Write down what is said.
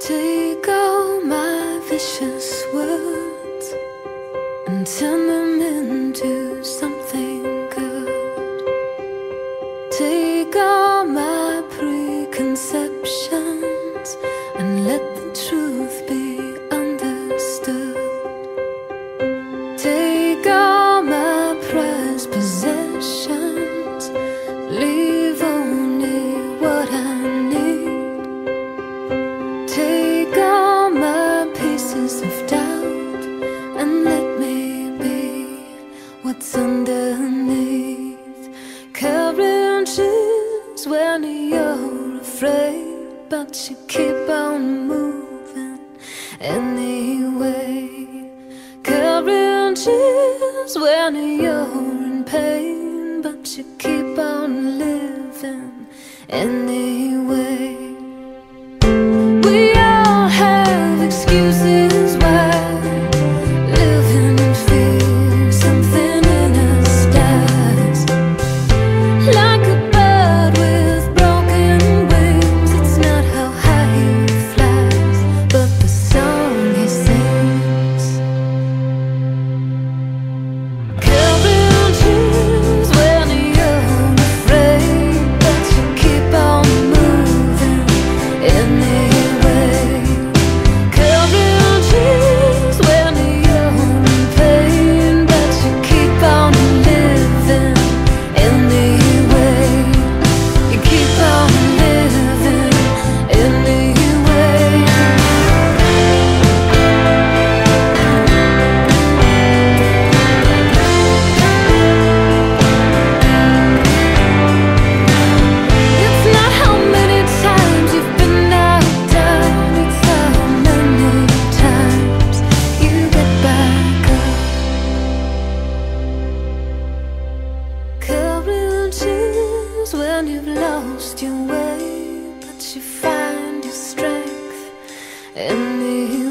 Take all my vicious words and turn them into something good. Take all my preconceptions and let the truth be understood. Take all my prized possessions, leave only what I need. Take all my pieces of doubt and let me be what's underneath. Courageous when you're afraid, but you keep on moving anyway. Courageous when you're in pain, but you keep on living anyway. We all have excuses why living in fear, something in us dies. Like a bird with broken wings, it's not how high he flies, but the song he sings. Courageous when you're afraid, but you keep on moving anyway. Courageous when you're in pain, but you keep on living anyway. You keep on living anyway. It's not how many times you've been knocked down, it's how many times you get back up. Courage is when you've lost your way, but you find your strength anyway.